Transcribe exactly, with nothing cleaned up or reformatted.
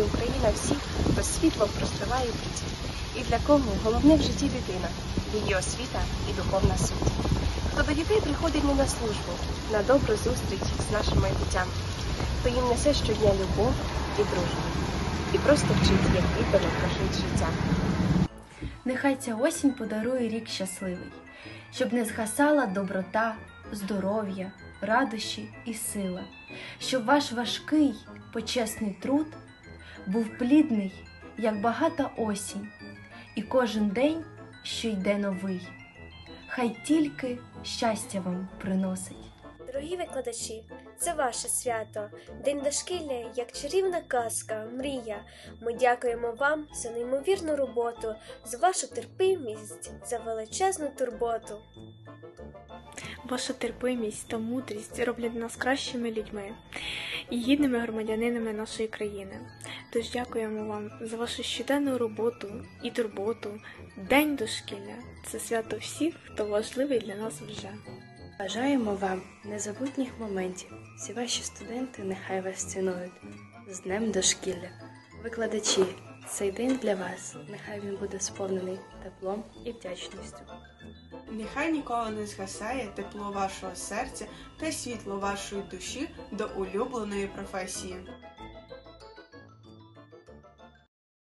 Україна всіх, хто світлом проспіває пісню, і для кого головне в житті дитина, її освіта і духовна суть. Хто до дітей приходить не на службу, на добру зустріч з нашим майбуттям, хто їм несе щодня любов і дружбу, і просто вчить, як віддано прожить життя. Нехай ця осінь подарує рік щасливий, щоб не згасала доброта, здоров'я, радощі і сила, щоб ваш важкий, почесний труд був плідний, як багата осінь, і кожен день, що йде новий, хай тільки щастя вам приносить. Дорогі викладачі, це ваше свято, День дошкілля, як чарівна казка, мрія. Ми дякуємо вам за неймовірну роботу, за вашу терпимість, за величезну турботу. Ваша терпимість та мудрість роблять нас кращими людьми і гідними громадянинами нашої країни. Тож дякуємо вам за вашу щоденну роботу і турботу. День дошкілля – це свято всіх, хто важливий для нас вже. Бажаємо вам незабутніх моментів. Всі ваші студенти нехай вас цінують. З Днем дошкілля! Викладачі, цей день для вас, нехай він буде сповнений теплом і вдячністю. Нехай ніколи не згасає тепло вашого серця та світло вашої душі до улюбленої професії.